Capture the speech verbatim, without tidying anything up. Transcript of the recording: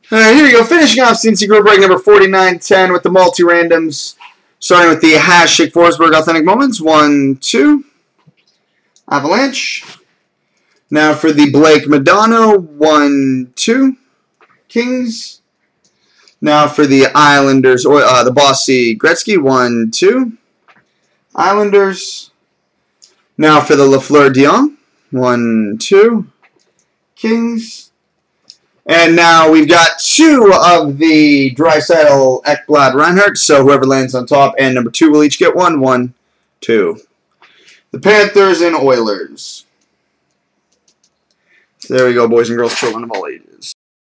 Alright, here we go. Finishing off C and C Group break number forty-nine ten with the multi randoms. Starting with the hashtag Forsberg Authentic Moments. One, two. Avalanche. Now for the Blake Madonna. One, two. Kings. Now for the Islanders, or uh, the Bossy Gretzky. One, two. Islanders. Now for the Lafleur Dion. One, two. Kings. And now we've got two of the Draisaitl, Ekblad, Reinhardt. So whoever lands on top and number two will each get one. One, two. The Panthers and Oilers. There we go, boys and girls, children of all ages.